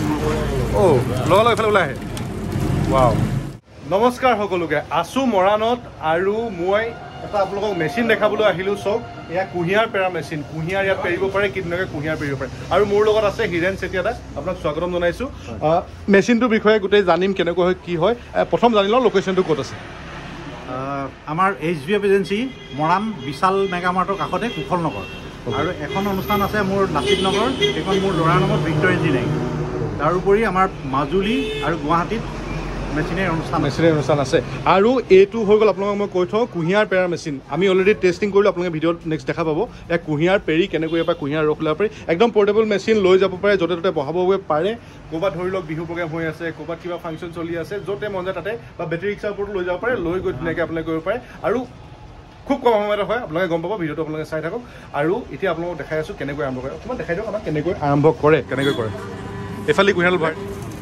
ও লগা লগ এফালে ওলাই আহে ওয়াও নমস্কাৰ সকলোকে আছো মৰাণত আৰু মই এটা আপোনালোকক মেচিন দেখাবলৈ আহিলো সব এয়া কুহিয়াৰ পেৰা মেচিন কুহিয়াৰ ইয়াত পেৰিব পাৰে কিদনকে কুহিয়াৰ পেৰিব পাৰে আৰু মোৰ লগত আছে হিৰেন চেতিয়া দা আপোনাক স্বাগতম জনাইছো মেচিনটোৰ বিষয়ে গোটেই জানিম কেনেকৈ হয় কি হয় প্ৰথম জানি লওঁ লোকেশ্যনটো ক'ত আছে আমাৰ HBF এজেন্সি মৰাণ বিশাল মেগামাৰ্টৰ কাষতে কুশল নগৰ আৰু এখন অনুষ্ঠান আছে মোৰ লাচিত নগৰ এখন মোৰ ল'ৰাৰ নামত ভিক্টৰ ইঞ্জিনিয়াৰিং তাৰোপৰি আমাৰ মাজুলী আৰু গুৱাহাটীত মেচিনের অনুষ্ঠান আছে আৰু এইটো হৈ গ'ল আপোনালোকক মই কৈ থওঁ কুহিয়াৰ পেৰা মেচিন আমি অলৰেডি টেষ্টিং কৰিলোঁ আপোনালোকে ভিডিঅ'ত নেক্সট দেখা পাব এই কুহিয়াৰ পেৰি কেনেকৈ এবাৰ কুহিয়াৰ ৰস ল'ব পাৰি একদম পৰ্টেবল মেচিন লৈ যাব পাৰে য'তে ত'তে বহাব পাৰে ক'ৰবাত ধৰি লওক বিহু প্ৰগ্ৰেম হৈ আছে ক'ৰবাত কিবা ফাংচন চলি আছে য'তে মন যায় তাতে বা বেটেৰী ৰিক্সাৰ ওপৰতো লৈ যাব পাৰে লৈ গৈ ধুনীয়াকৈ আপোনালোকে কৰিব পাৰে আৰু খুব কম সময়তে হয় আপোনালোকে গম পাব ভিডিঅ'টো আপোনালোকে চাই থাকক আৰু এতিয়া আপোনালোকক দেখাই আছোঁ কেনেকৈ আৰম্ভ কৰে অকণমান দেখাই দিয়ক আমাক কেনেকৈ আৰম্ভ কৰে কেনেকৈ কৰে এইফালে কুহিয়াৰ ভাই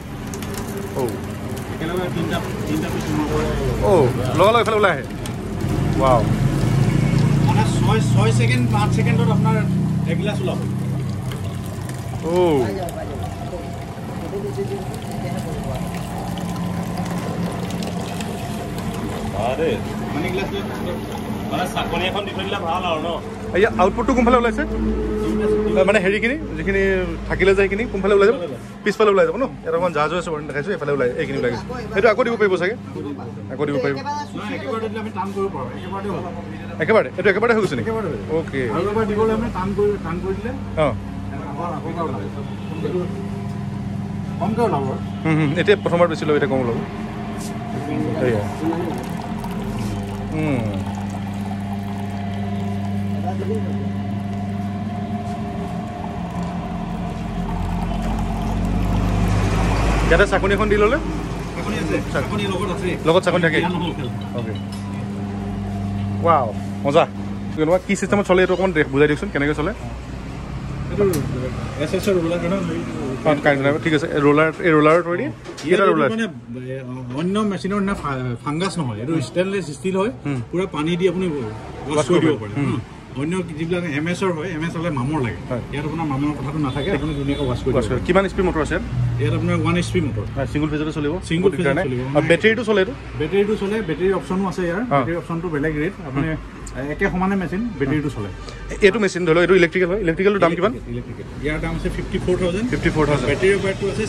ও লগা লগ এফালে ওলাই আহে ওয়াও মানে 6 সেকেন্ড 5 সেকেন্ডত আপনার এক গ্লাস ওলাব ও আরে মানে গ্লাস মানে সাকনি এখন দি থইলা ভাল আৰু ন এই আউটপুটটো কোনফালে ওলাইছে মানে হেৰিখিনি যিখিনি থাকিলে যায় সেইখিনি কোনফালে ওলাই যাব পিছফালে ওলাই যাব ন এটা অকণ জাহাজ আছে বাৰু দেখাইছোঁ এইফালে ওলাই এইখিনি ওলাই গৈছে সেইটো আকৌ দিব পাৰিব চাগে আকৌ দিব পাৰিব একেবাৰে দিলে আমি টান কৰিব পাৰোঁ একেবাৰে এইটো একেবাৰে হৈ গৈছে নেকি অ'কে আৰু এবাৰ দিবলৈ আমি টান কৰি দিলে অঁ কমকৈ ওলাব এতিয়া প্ৰথমবাৰ বেছি ল'ব এতিয়া কম ওলাব এয়া ইয়াতে চাকনি এখন দি ল'লে লগত চাকনি থাকে অ'কে ৱাও মজা কেনেকুৱা কি চিষ্টেমত চলে এইটো অকণমান বুজাই দিয়কচোন কেনেকৈ চলে ঠিক আছে ৰোলাৰ এই ৰোলাৰৰ থৈ দিয়ে মানে অন্য মেচিনৰ না ফাংগাছ নহয় এইটো ষ্টেইনলেছ ষ্টীল হয় পুৰা পানী দি আপুনি ৱাছ কৰি দিব পাৰে অন্য যিবিলাক MS-ৰ হয় MS হ'লে মামৰ লাগে ইয়াত আপোনাৰ মামৰ কথাটো নাথাকে আপুনি ধুনীয়াকৈ ৱাছ কৰি দিব কিমান স্পীড মটৰ আছে ইয়াত আপোনাৰ 1 HP মটৰ সিংগল ফেজতে চলিব সিংগল ফেজ চলিব আৰু বেটাৰীটো চলে এইটো বেটাৰীটো চলে বেটাৰী অপশ্যনো আছে ইয়াৰ বেটাৰী অপশ্যনটো বেলেগ ৰেট আপুনি একে সমানে মেচিন বেটাৰীটো চলে এইটো মেচিন ধৰি লওক এইটো ইলেক্ট্ৰিকেল হয় ইলেক্ট্ৰিকেলটো দাম কিমান ইয়াৰ দাম আছে 54000 বেটাৰী ৱেটটো আছে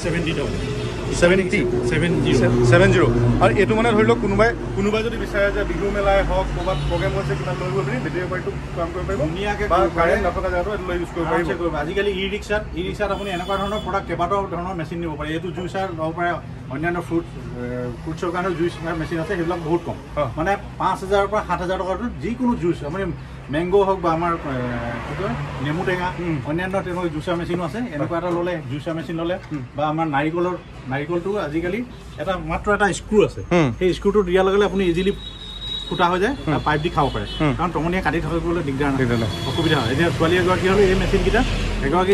70 আৰু এইটো মানে ধৰি লওক কোনোবাই যদি বিচাৰে যে বিহু মেলাই হওক ক'ৰবাত প্ৰগ্ৰেম হৈছে কিমান লৈ গৈ পিনি বেটাৰী ৱেটটো কাম কৰিব পাৰিব ধুনীয়াকৈ বা কাৰেণ্ট নথকা জেগাটো এইটো লৈ ইউজ কৰিব পাৰিব আজিকালি ই ৰিক্সাত আপুনি এনেকুৱা ধৰণৰ প্ৰডাক্ট কেইবাটাও ধৰণৰ মেচিন নিব পাৰে এইটো জুইচাৰ ল'ব পাৰে অন্যান্য ফ্ৰুটছৰ কাৰণে জুইচ মেচিন আছে সেইবিলাক বহুত কম মানে 5000ৰ পৰা 7000 টকাটো যিকোনো জুইচ আপুনি মেংগো হওক বা আমাৰ কি কয় নেমু টেঙা অন্যান্য তেনেকুৱা জুইচাৰ মেচিনো আছে এনেকুৱা এটা ল'লে জুইচাৰ মেচিন ল'লে বা আমাৰ নাৰিকলটো আজিকালি এটা মাত্ৰ এটা স্ক্ৰু আছে সেই স্ক্ৰুটো দিয়াৰ লগে লগে আপুনি ইজিলি ফুটা হৈ যায় পাইপ দি খাব পাৰে কাৰণ টঙনিয়ে কাটি থাকিবলৈ দিগদাৰ নাই অসুবিধা হয় এতিয়া ছোৱালী এগৰাকী হ'লে এই মেচিনকেইটা এগৰাকী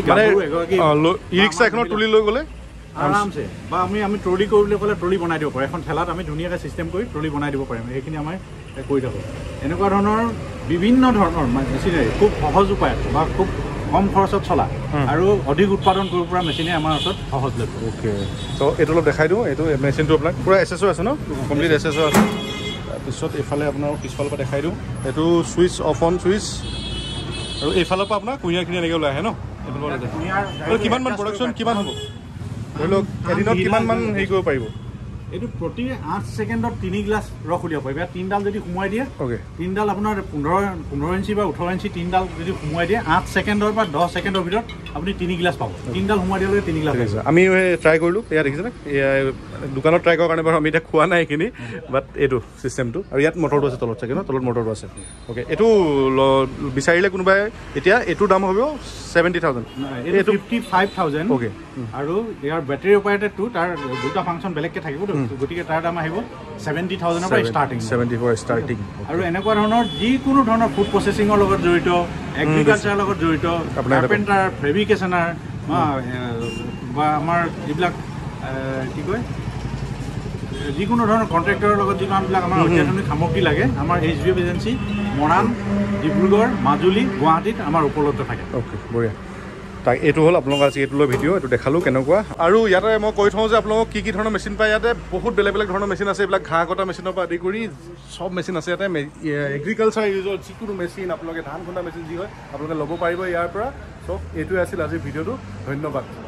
ই ৰিক্সা এখনত তুলি লৈ গ'লে আৰামছে বা আমি ট্ৰলি কৰিবলৈ ক'লে ট্ৰলি বনাই দিব পাৰোঁ এখন ঠেলাত আমি ধুনীয়াকৈ চিষ্টেম কৰি ট্ৰলি বনাই দিব পাৰিম সেইখিনি আমি কৰি থাকোঁ এনেকুৱা ধৰণৰ বিভিন্ন ধৰণৰ মেচিনেৰী খুব সহজ উপায়ত বা খুব কম খৰচত চলা আৰু অধিক উৎপাদন কৰিব পৰা মেচিনে আমাৰ ওচৰত সহজলভ্য অ'কে ত' এইটো অলপ দেখাই দিওঁ এইটো মেচিনটো আপোনাক পূৰা এচেছো আছে ন কমপ্লিট এচেছো আছে তাৰপিছত এইফালে আপোনাৰ পিছফালৰ পৰা দেখাই দিওঁ এইটো চুইচ অফ অন চুইচ আৰু এইফালৰ পৰা আপোনাৰ কুঁহিয়াৰখিনি এনেকৈ ওলাই আহে ন এইফালৰ কিমান মান প্ৰডাকশ্যন কিমান হ'ব ধৰি লওক এদিনত কিমান মান হেৰি কৰিব পাৰিব এইটো প্ৰতি 8 সেকেন্ডত 3 গ্লাস ৰস উলিয়াব পাৰিব 3ডাল যদি সোমাই দিয়ে ওকে 3ডাল আপোনাৰ 15 ইঞ্চি বা 18 ইঞ্চি 3ডাল যদি সোমাই দিয়ে 8 সেকেন্ডৰ পৰা 10 সেকেন্ডৰ ভিতৰত আপুনি 3 গ্লাস পাব 3ডাল সোমাই দিলে 3 গ্লাস আমি ট্ৰাই কৰিলোঁ এয়া দেখিছেনে দোকানত ট্ৰাই কৰাৰ কাৰণে বাৰু আমি এতিয়া খোৱা নাই এইখিনি বাট এইটো চিষ্টেমটো আৰু ইয়াত মটৰটো আছে তলত চাগে ন তলত মটৰটো আছে ওকে এইটো বিচাৰিলে কোনোবাই এতিয়া এইটোৰ দাম হ'ব 70000 এইটো 55000 ওকে আৰু ইয়াৰ বেটাৰী অপাৰেটেডটো তাৰ দুটা ফাংচন বেলেগকৈ থাকিব গতিকে তাৰ দাম আহিব 70000 ৰ পৰা ষ্টাৰ্টিং 74 ষ্টাৰ্টিং আৰু এনেকুৱা ধৰণৰ যিকোনো ধৰণৰ ফুড প্ৰচেছিঙৰ লগত জড়িত এগ্ৰিকালচাৰৰ লগত জড়িত কাৰ্পেণ্টাৰ ফেব্ৰিকেশ্যনাৰ বা আমাৰ যিবিলাক কি কয় যিকোনো ধৰণৰ কণ্ট্ৰেক্টৰৰ লগত যিমানবিলাক আমাৰ অত্যাধুনিক সামগ্ৰী লাগে আমাৰ HBF এজেঞ্চি মৰাণ ডিব্ৰুগড় মাজুলী গুৱাহাটীত আমাৰ উপলব্ধ থাকে ওকে বঢ়িয়া তাক এইটো হ'ল আপোনালোক আজি এইটো লৈ ভিডিঅ' এইটো দেখালোঁ কেনেকুৱা আৰু ইয়াতে মই কৈ থওঁ যে আপোনালোকক কি ধৰণৰ মেচিন পায় ইয়াতে বহুত বেলেগ বেলেগ ধৰণৰ মেচিন আছে এইবিলাক ঘাঁহ কটা মেচিনৰ পৰা আদি কৰি চব মেচিন আছে ইয়াতে এগ্ৰিকালচাৰ ইউজৰ যিকোনো মেচিন আপোনালোকে ধান খুন্দা মেচিন যি হয় আপোনালোকে ল'ব পাৰিব ইয়াৰ পৰা চ' এইটোৱে আছিল আজিৰ ভিডিঅ'টো ধন্যবাদ